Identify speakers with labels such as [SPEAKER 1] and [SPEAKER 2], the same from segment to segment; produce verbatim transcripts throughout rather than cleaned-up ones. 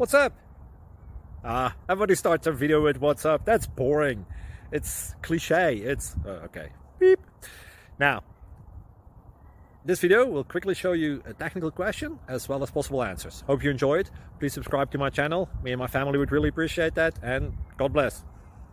[SPEAKER 1] What's up? Ah, everybody starts their video with what's up. That's boring. It's cliche. It's uh, okay. Beep. Now, this video will quickly show you a technical question as well as possible answers. Hope you enjoyed. Please subscribe to my channel. Me and my family would really appreciate that, and God bless.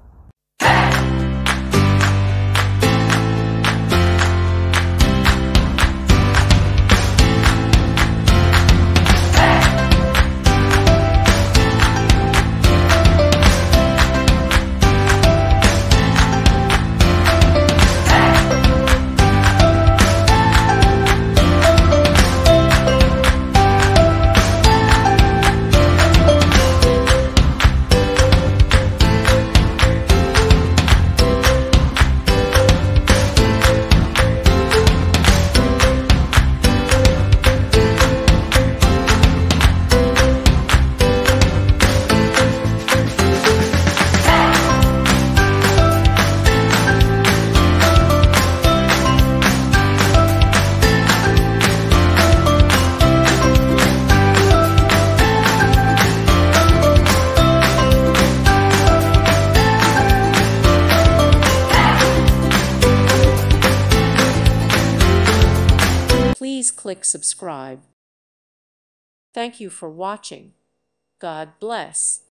[SPEAKER 2] Please click subscribe. Thank you for watching. God bless.